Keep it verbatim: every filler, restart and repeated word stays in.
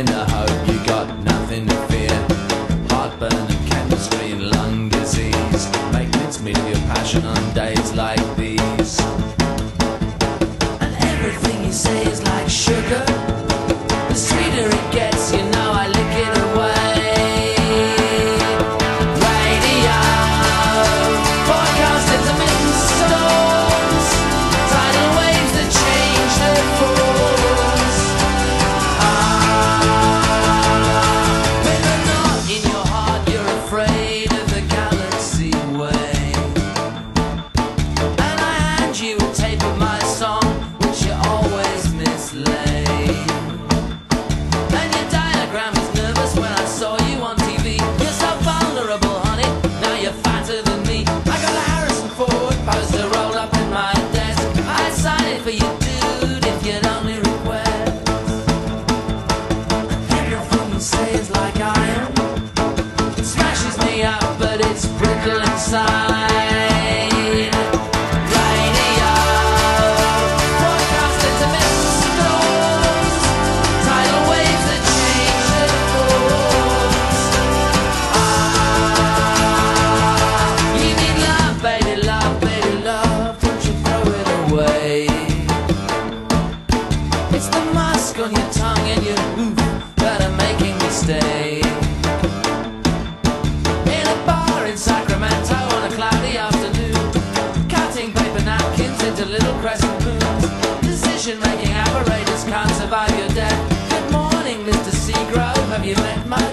nothing to hope, you got nothing to fear. Heartburn and chemistry and lung disease. Make mincemeat of your passion on days like these. And everything you say is like sugar. The sweeter it gets, you know I lick it away. Radio, forecast intermittent storms, tidal waves that change their force. Ah, when they're not in your heart, you're afraid of the galaxy way. And I hand you a tape of my song, which you always mislay. But it's brittle inside. Radio, forecast intermittent storms, tidal waves that change their course. Ah, you need love, baby, love, baby, love. Don't you throw it away. It's the musk on your tongue and your oof that are making me stay. Sacramento on a cloudy afternoon, cutting paper napkins into little crescent moons. Decision-making apparatus can't survive your death. Good morning, Mister Seagrove, have you met my